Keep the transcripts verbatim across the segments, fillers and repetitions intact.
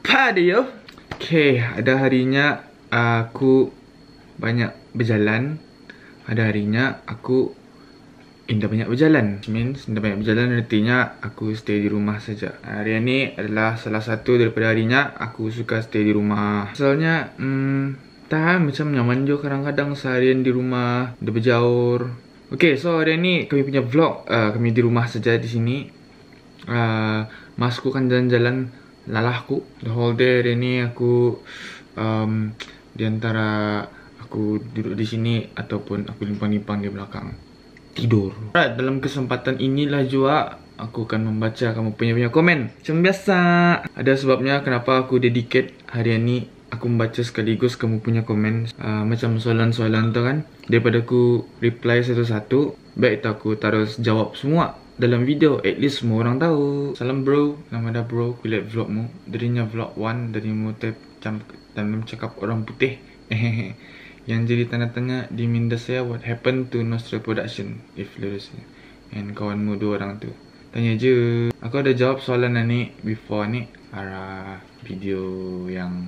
Padio. Okay, ada harinya aku banyak berjalan. Ada harinya aku indah banyak berjalan. Means indah banyak berjalan artinya aku stay di rumah saja. Hari ini adalah salah satu daripada harinya aku suka stay di rumah. Soalnya hmm, tahan macam nyaman je kadang-kadang seharian di rumah, dah berjaur. Okay, so hari ini kami punya vlog. uh, Kami di rumah saja di sini. uh, Mas aku kan jalan-jalan lalahku the whole day hari ini. Aku um, di antara aku duduk di sini ataupun aku limpang-limpang di belakang tidur. Alright, dalam kesempatan inilah juga aku akan membaca kamu punya punya komen. Macam biasa, ada sebabnya kenapa aku dedicate hari ini aku membaca sekaligus kamu punya komen. uh, Macam soalan-soalan tu kan, daripada aku reply satu-satu, baik tak aku terus jawab semua dalam video, at least semua orang tahu. Salam bro, nama dah bro, aku lihat vlogmu. Darinya vlog one, dari motif macam dalam cakap orang putih. Yang jadi tanda tanya di minda saya, what happened to Nostra Production if lulus and kawanmu dua orang tu. Tanya je. Aku ada jawab soalan ni before ni arah video yang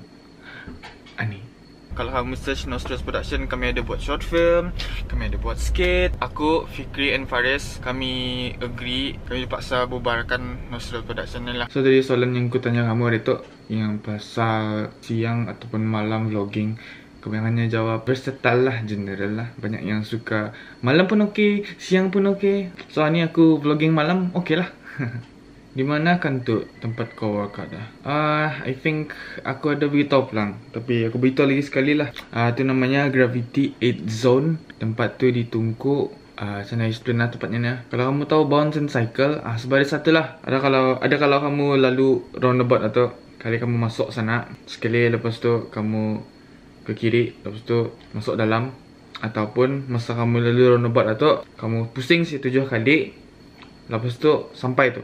ani. Kalau kamu search Nostra Production, kami ada buat short film, kami ada buat skate. Aku, Fikri and Faris, kami agree, kami dipaksa bubarkan Nostra Production ni lah. So dari soalan yang aku tanya kamu hari tu, yang pasal siang ataupun malam vlogging, kebanyakannya jawab versatile lah, general lah. Banyak yang suka malam pun okey, siang pun okey. So ni aku vlogging malam, okey lah. Di mana kan tu tempat kau workout dah? Ah, uh, I think aku ada beritahu pelang, tapi aku beritahu lagi sekali lah. Ah, uh, tu namanya Gravity eight Zone. Tempat tu di Tunku. Ah, uh, sana explain lah tempatnya ni. Kalau kamu tahu bounce and cycle, ah uh, sebaris satu lah. Ada kalau ada kalau kamu lalu roundabout atau kali kamu masuk sana, sekali lepas tu kamu ke kiri, lepas tu masuk dalam, ataupun masa kamu lalu roundabout atau kamu pusing si tujuh kali, lepas tu sampai tu.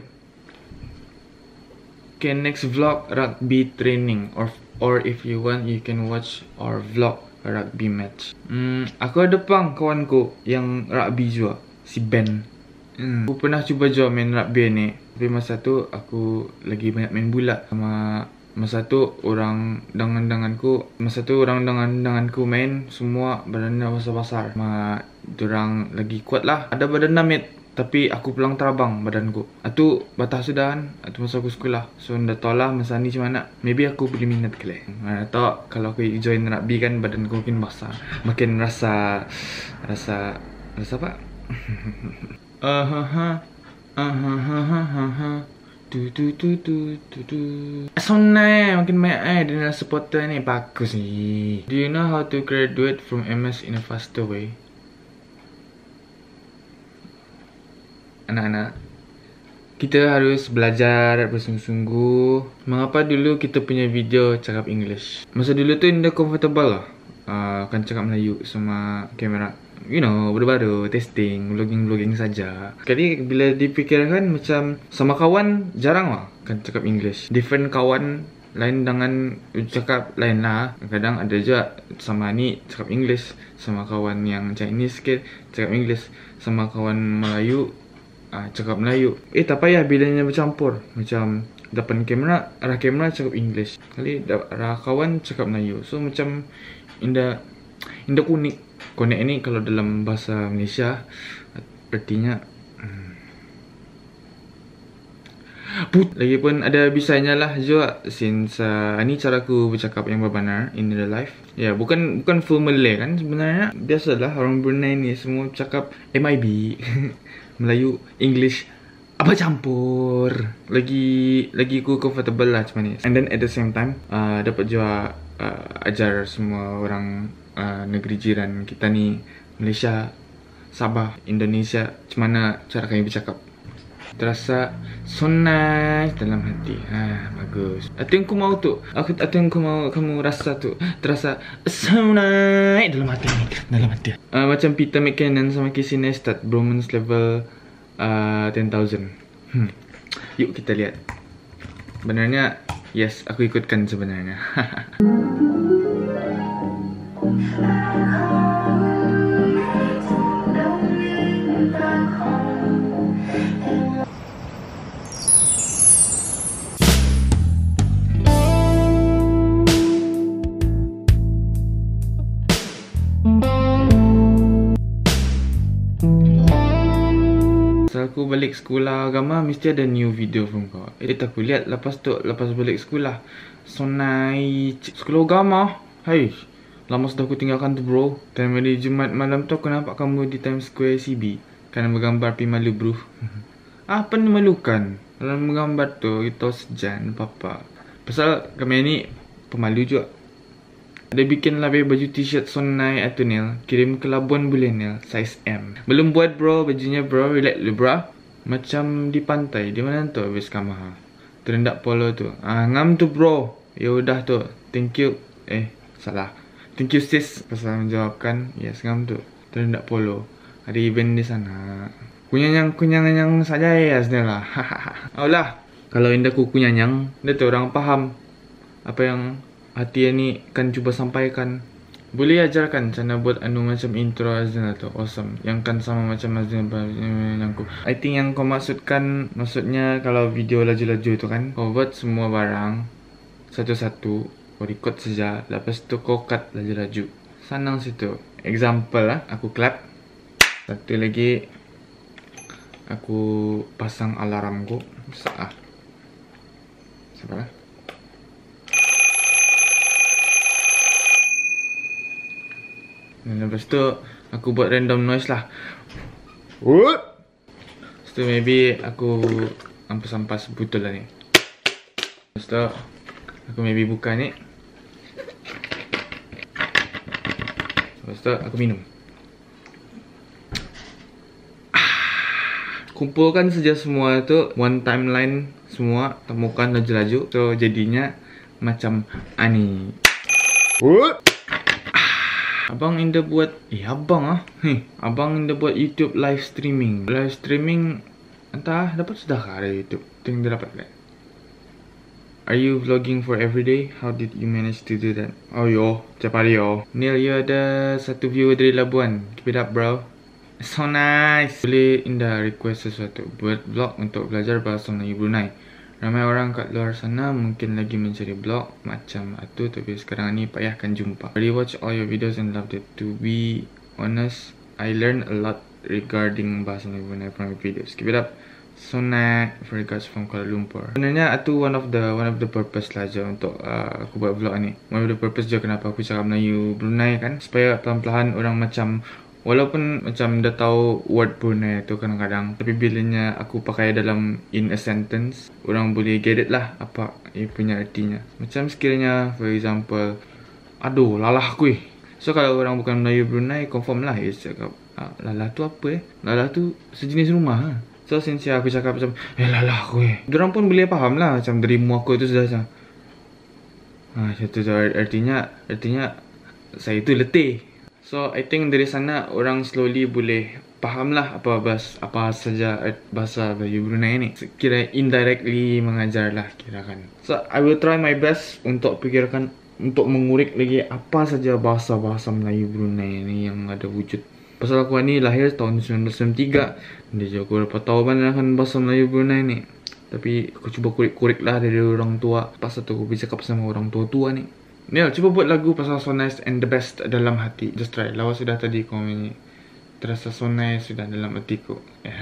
Okay, next vlog rugby training, or or if you want you can watch our vlog rugby match. Hmm, aku ada pang kawanku yang rugby juga, si Ben. Hmm, aku pernah cuba juga main rugby ni, tapi masa tu aku lagi banyak main bola sama. Masa tu orang dangan-danganku, masa tu orang dangan-danganku main semua badannya besar-besar. Ma dorang lagi kuat lah, ada badan namit, tapi aku pulang terabang badanku. Itu batas sudah kan, itu masa aku sekolah. So dah tahu lah masa ni macam mana. Maybe aku boleh minat kali. Mana tahu kalau aku join rugby kan badanku makin besar, makin rasa rasa rasa apa? Ahaha ahaha tu tu tu tu tu tu. So nice, makin banyak eh dengan supporter ni, bagus ni. Do you know how to graduate from M S in a faster way? Anak-anak, kita harus belajar bersungguh-sungguh. Mengapa dulu kita punya video cakap English? Masa dulu tu indah comfortable lah, uh, kan cakap Melayu sama kamera. You know, baru-baru testing, vlogging-vlogging saja. Sekali bila dipikirkan macam sama kawan jarang lah kan cakap English. Different kawan lain dengan cakap lain lah. Kadang ada juga sama ni cakap English, sama kawan yang Chinese sikit cakap English, sama kawan Melayu uh, cakap Melayu. Eh tak payah bilanya bercampur. Macam depan kamera, arah kamera cakap English, kali arah kawan cakap Melayu. So macam indah indah unik. Connect ni kalau dalam bahasa Malaysia artinya hmm. Put. Lagipun ada bisanya lah juga, since uh, ni cara aku bercakap yang berbenar in real life. Ya, yeah, bukan bukan full Malay kan sebenarnya. Biasalah orang Brunei ni semua cakap M I B. Melayu, English, apa campur. Lagi lagi aku comfortable lah macam ni. And then at the same time uh, dapat juga uh, ajar semua orang Uh, negeri jiran kita ni, Malaysia, Sabah, Indonesia, macam mana cara kami bercakap. Terasa so nice dalam hati. Ha, bagus. Itu yang aku mau tu. Aku itu yang aku mau kamu rasa tu. Terasa so nice dalam hati, dalam hati. Uh, macam Peter McKinnon sama Casey Neistat, bromance level uh, ten thousand. Hmm. Yuk kita lihat. Benarnya yes, aku ikutkan sebenarnya. aku balik sekolah agama, mesti ada new video from kau. Edit aku lihat lepas tu, lepas balik sekolah. Sonai sekolah agama. Hai, lama sudah aku tinggalkan tu bro. Dan hari Jumat malam tu aku nampak kamu di Times Square C B. Kerana bergambar pi malu bro. Apa ni malukan? Dalam menggambar tu kita sejan papa. Pasal kami ni pemalu juga. Dia bikin lebih baju t-shirt Sonai atau Nil. Kirim ke Labuan boleh Nil. Size M. Belum buat bro. Bajunya bro. Relax dulu bro. Macam di pantai. Di mana tu habis Kamaha. Terendak polo tu. Ah, ngam tu bro. Ya udah tu. Thank you. Eh, salah. Thank you sis. Pasal menjawabkan. Yes, ngam tu. Terendak polo. Ada event di sana. Kunyanyang kunyanyang saja ya Nil lah. Alah. Kalau indah ku kunyanyang. Dia tu orang faham. Apa yang hati ni kan cuba sampaikan. Boleh ajarkan cara buat anu macam intro Azna tu. Awesome. Yang kan sama macam Azna yang ku. I think yang kau maksudkan, maksudnya kalau video laju-laju tu kan, kau buat semua barang satu-satu, kau record saja, lepas tu kau cut laju-laju. Senang situ. Example lah, aku clap. Satu lagi, aku pasang alarm ku. Saah. Sabarlah. Dan lepas tu aku buat random noise lah. What? Lepas tu maybe aku ampas-ampas botol lah ni. Lepas tu aku maybe buka ni. Lepas tu aku minum. Kumpulkan saja semua tu, one timeline semua, temukan laju-laju. So jadinya macam ani. What? Abang Indah buat, eh abang ah, heh, abang Indah buat YouTube live streaming. Live streaming, entah dapat sudah kah dari YouTube? Itu yang dia dapat kan? Are you vlogging for everyday? How did you manage to do that? Oh yo, tiap hari yo. Neil, you ada satu viewer dari Labuan. Keep it up bro. So nice. Boleh Indah request sesuatu buat vlog untuk belajar bahasa Melayu Brunei. Ramai orang kat luar sana mungkin lagi mencari blog macam itu, tapi sekarang ni payahkan jumpa. I watch all your videos and loved it. To be honest, I learned a lot regarding bahasa Melayu Brunei from your videos. Keep it up. So nice. Regards from Kuala Lumpur. Sebenarnya itu one of the one of the purpose lah je untuk uh, aku buat vlog ni. One of the purpose je kenapa aku cakap Melayu Brunei kan, supaya pelan-pelan orang macam, walaupun macam dah tahu word Brunei tu kadang-kadang, tapi bilanya aku pakai dalam in a sentence, orang boleh get it lah apa ia punya artinya. Macam sekiranya for example, aduh lalah kuih. So kalau orang bukan Melayu Brunei, confirm lah ia cakap, ah, lalah tu apa eh? Lalah tu sejenis rumah ha? So since aku cakap macam, eh lalah kuih, diorang pun boleh faham lah macam dari mu aku tu sudah macam, ah, itu artinya, artinya saya tu letih. So I think dari sana orang slowly boleh faham lah apa bahasa, apa saja bahasa Melayu Brunei ni. Kira indirectly mengajar lah kira kan. So I will try my best untuk fikirkan, untuk mengurik lagi apa saja bahasa-bahasa Melayu Brunei ni yang ada wujud. Pasal aku ni lahir tahun seribu sembilan ratus sembilan puluh tiga. Dia juga aku dapat tahu kan bahasa Melayu Brunei ni. Tapi aku cuba kurik-kurik lah dari orang tua. Pasal tu aku bisa cakap sama orang tua-tua ni. Neil, cuba buat lagu pasal so nice and the best dalam hati. Just try. Lawas sudah tadi komen ni. Terasa so nice sudah dalam hatiku.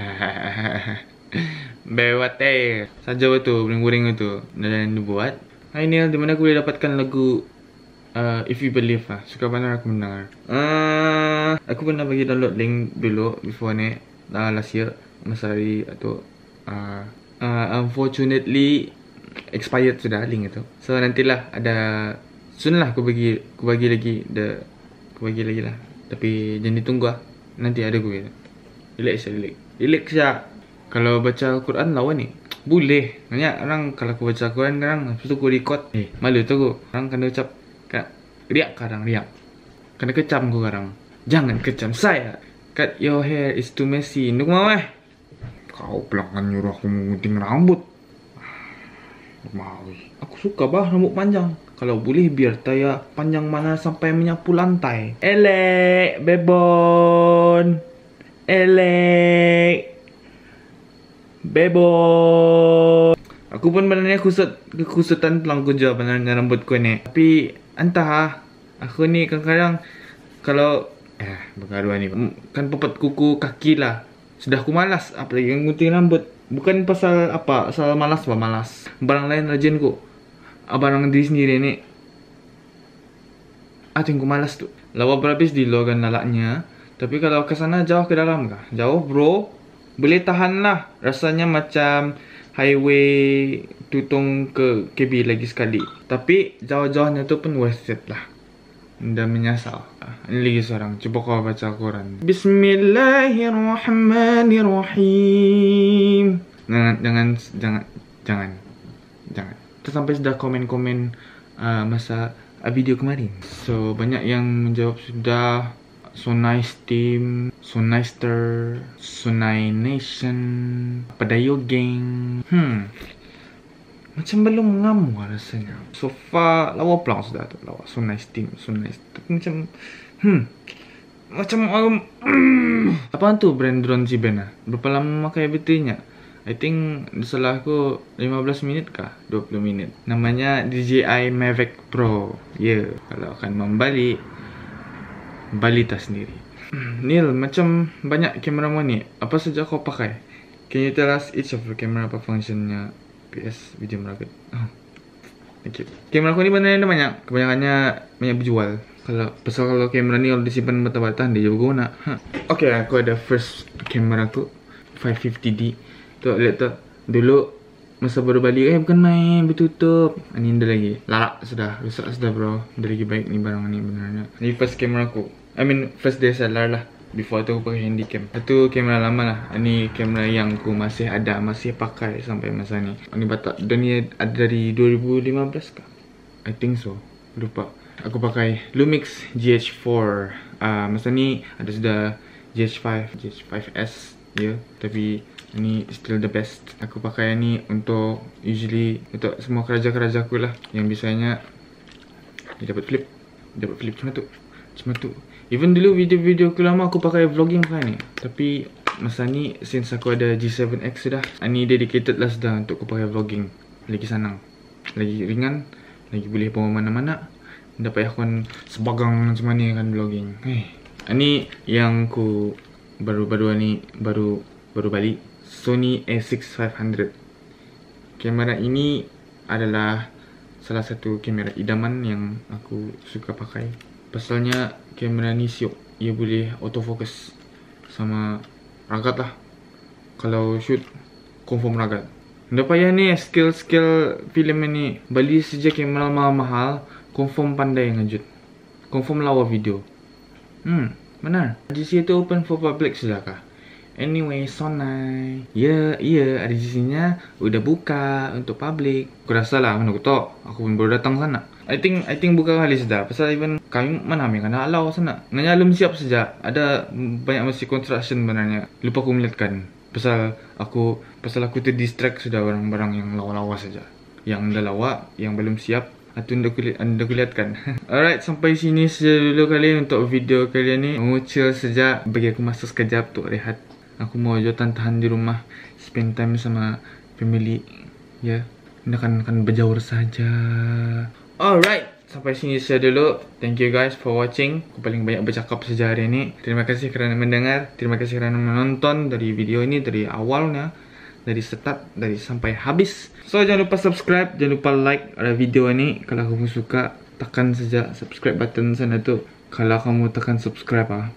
Bewat eh. Saja tu, guring-guring tu. Dan dibuat. Hai Neil, di mana aku boleh dapatkan lagu uh, If You Believe lah. Suka mana aku mendengar. Uh, aku pernah bagi download link dulu before ni. Uh, last year. Masa hari atau uh, uh, unfortunately expired sudah link itu. So nantilah ada, soon lah aku bagi, aku bagi lagi the, aku bagi lagi lah. Tapi jangan ditunggu lah. Nanti ada gue. Relax saja, relax. Relax saja. Kalau baca Al-Quran lawan ni, boleh. Banyak orang kalau aku baca Al-Quran sekarang, lepas tu aku record. Eh, malu tu aku. Orang kena ucap, kat, riak kadang, riak. Kena kecam aku sekarang. Jangan kecam saya. Cut your hair is too messy. Nuk mau eh? Kau pelanggan nyuruh aku mengunting rambut. Mau. Aku suka bah rambut panjang. Kalau boleh biar taya panjang mana sampai menyapu lantai. Elek, bebon. Elek. Bebon. Aku pun sebenarnya kusut, kekusutan tulang kuja sebenarnya rambutku ni. Tapi entah, aku ni kadang-kadang kalau eh bergaduhan ni kan pepet kuku kaki lah. Sudah aku malas, apalagi yang gunting rambut. Bukan pasal apa, pasal malas apa malas. Barang lain rajin ku. Barang diri sendiri ni. Ah, tu yang ku malas tu. Lawa berhabis di logan lalaknya. Tapi kalau ke sana jauh ke dalam kah? Jauh bro. Boleh tahan lah. Rasanya macam highway Tutong ke K B lagi sekali. Tapi jauh-jauhnya tu pun worth it lah. Dah menyesal. Ini lagi seorang. Cuba kau baca Quran. Bismillahirrahmanirrahim. Jangan, jangan, jangan, jangan, jangan. Kita sampai sudah komen-komen uh, masa uh, video kemarin. So banyak yang menjawab sudah. So nice team, so nice ter, so nice nation, Padayo gang. Hmm. Macam belum ngamu rasanya. So far lawa pelang sudah tu lawa. So nice team, so nice. Tapi macam hmm. Macam um, mm. Apaan tu brand drone Jiben ah? Berapa lama pakai baterinya? I think salah aku lima belas minit kah? dua puluh minit. Namanya D J I Mavic Pro. Ya, yeah. Kalau akan membalik balik tas sendiri. Neil, macam banyak kamera mo ni. Apa saja kau pakai? Can you tell us each of the camera apa functionnya? P S video merakit. Oh. Thank you. Kamera aku ni benar-benar banyak. Kebanyakannya banyak berjual. Kalau pasal kalau kamera ni kalau disimpan bata-bata dia juga guna. Huh. Okay, aku ada first kamera aku five fifty D. Tu lihat tu. Dulu masa baru balik, eh bukan main, bertutup. Ini ada lagi. Larak sudah, rusak sudah bro. Ada lagi baik ni barang ni benarnya. Ini first kamera aku. I mean first D S L R lah. Before tu aku pakai handycam. Itu kamera lama lah. Ini kamera yang aku masih ada, masih pakai sampai masa ni. Ini batak. Dan ni ada dari dua ribu lima belas kah? I think so. Lupa. Aku pakai Lumix G H four. Uh, masa ni ada sudah G H five, G H five S. Ya, yeah. Tapi ini still the best. Aku pakai ni untuk usually untuk semua kerja-kerja aku lah. Yang biasanya dia dapat flip, dapat flip cuma tu, cuma tu. Even dulu video-video aku lama aku pakai vlogging pakai ni. Tapi masa ni since aku ada G seven X sudah, ini dedicated lah sudah untuk aku pakai vlogging. Lagi senang, lagi ringan, lagi boleh bawa mana-mana. Tidak payah aku sebagang macam ni kan vlogging. Hey, ini yang aku baru-baru ni baru baru balik. Sony A six five hundred. Kamera ini adalah salah satu kamera idaman yang aku suka pakai. Pasalnya kamera ni siok. Ia boleh autofocus sama ragat lah. Kalau shoot confirm ragat. Tidak payah ni skill-skill filem ni. Beli saja kamera mahal-mahal, confirm pandai ngajut. Confirm lawa video. Hmm, benar. G C itu open for public sudah kah? Anyway, Sony. Ya, iya, ada G C-nya udah buka untuk public. Aku rasa lah, mana aku tahu. Aku pun baru datang sana. I think I think buka kali sudah. Pasal even kami mana kami kena halau sana. Nganya belum siap saja. Ada banyak masih construction sebenarnya. Lupa aku melihatkan. Pasal aku pasal aku tu distract sudah barang-barang yang lawa-lawa saja. Yang dah lawa, yang belum siap. Itu anda kulihat, anda kulihatkan. Alright, sampai sini saja dulu kali untuk video kali ini. Mengucil saja. Bagi aku masa sekejap untuk rehat. Aku mau jotan tahan di rumah, spend time sama family. Ya, ini akan akan berjauh saja. Alright, sampai sini saja dulu. Thank you guys for watching. Aku paling banyak bercakap saja hari ini. Terima kasih kerana mendengar. Terima kasih kerana menonton dari video ini dari awalnya, dari start, dari sampai habis. So jangan lupa subscribe, jangan lupa like ada video ini. Kalau kamu suka, tekan saja subscribe button sana tu. Kalau kamu tekan subscribe ah,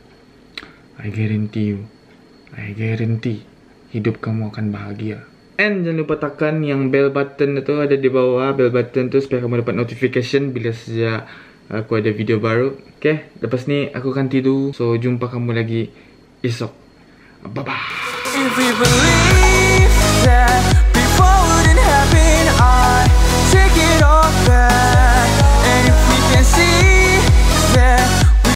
I guarantee you. I guarantee hidup kamu akan bahagia. And jangan lupa tekan yang bell button itu ada di bawah. Bell button tu supaya kamu dapat notification bila saja aku ada video baru. Okay, lepas ni aku akan tidur. So jumpa kamu lagi esok. Bye bye.